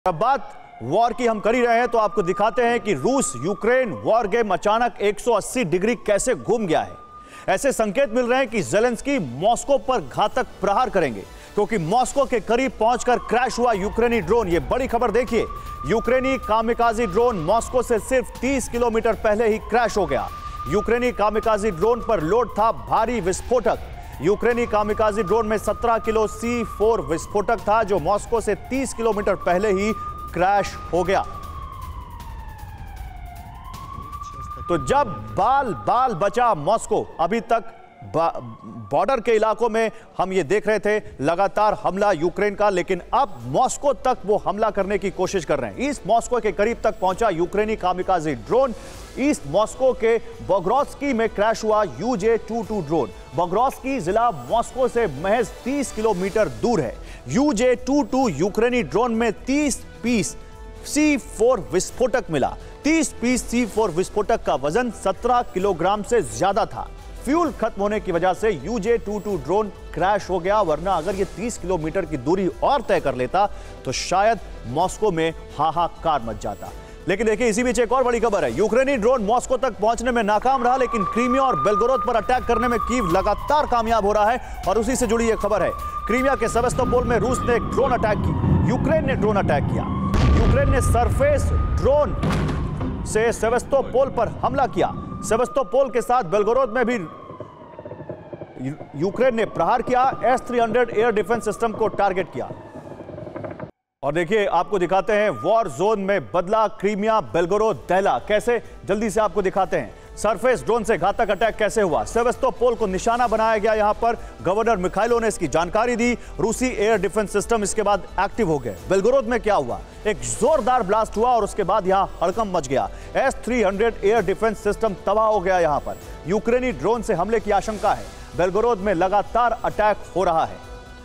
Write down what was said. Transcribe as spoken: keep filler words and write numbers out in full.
अब बात वॉर की हम कर ही रहे हैं तो आपको दिखाते हैं कि रूस यूक्रेन वॉर गेम अचानक एक सौ अस्सी डिग्री कैसे घूम गया है। ऐसे संकेत मिल रहे हैं कि ज़ेलेंस्की मॉस्को पर घातक प्रहार करेंगे क्योंकि मॉस्को के करीब पहुंचकर क्रैश हुआ यूक्रेनी ड्रोन। यह बड़ी खबर देखिए, यूक्रेनी कामिकाजी ड्रोन मॉस्को से सिर्फ तीस किलोमीटर पहले ही क्रैश हो गया। यूक्रेनी कामिकाजी ड्रोन पर लोड था भारी विस्फोटक। यूक्रेनी कामिकाजी ड्रोन में सत्रह किलो सी फोर विस्फोटक था जो मॉस्को से तीस किलोमीटर पहले ही क्रैश हो गया। तो जब बाल बाल बचा मॉस्को, अभी तक बॉर्डर के इलाकों में हम ये देख रहे थे लगातार हमला यूक्रेन का, लेकिन अब मॉस्को तक वो हमला करने की कोशिश कर रहे हैं। ईस्ट मॉस्को के करीब तक पहुंचा यूक्रेनी कामिकाजी ड्रोन। ईस्ट मॉस्को के बोग्रोस्की में क्रैश हुआ U J two two drone. Bogroski जिला मॉस्को से महज तीस किलोमीटर दूर है। यू जे टू टू यूक्रेनी ड्रोन में तीस पीस सी फोर विस्फोटक मिला। तीस पीस सी फोर विस्फोटक का वजन सत्रह किलोग्राम से ज्यादा था। फ्यूल खत्म होने की वजह से U J two two drone crash हो गया, वरना अगर ये तीस किलोमीटर की दूरी और तय कर लेता तो शायद मॉस्को में हाहाकार मच जाता। लेकिन देखिए, इसी बीच एक और बड़ी खबर है। यूक्रेनी ड्रोन मॉस्को तक पहुंचने में नाकाम रहा, लेकिन क्रीमिया और बेलगोरोद पर अटैक करने में कीव लगातार कामयाब हो रहा है। और उसी से जुड़ी एक खबर है, क्रीमिया के सेवास्तोपोल में रूस ने एक ड्रोन अटैक की। यूक्रेन ने ड्रोन अटैक किया। यूक्रेन ने सरफेस ड्रोन से सेवास्तोपोल पर हमला किया। सेवास्तोपोल के साथ बेलगोरोद में भी यूक्रेन ने प्रहार किया। S three hundred air defence system को टारगेट किया। और देखिए, आपको दिखाते हैं वॉर जोन में बदला क्रीमिया, बेलगोरोद, दहला कैसे, जल्दी से आपको दिखाते हैं। सरफेस ड्रोन से घातक अटैक कैसे हुआ, सेवास्तोपोल को निशाना बनाया गया। यहां पर गवर्नर मिखाइलो ने इसकी जानकारी दी। रूसी एयर डिफेंस सिस्टम इसके बाद एक्टिव हो गए। बेलगोरोद में क्या हुआ, एक जोरदार ब्लास्ट हुआ और उसके बाद यहां हड़कंप मच गया। S three hundred air defence system तबाह हो गया। यहां पर यूक्रेनी ड्रोन से हमले की आशंका है। बेलगोरोद में लगातार अटैक हो रहा है।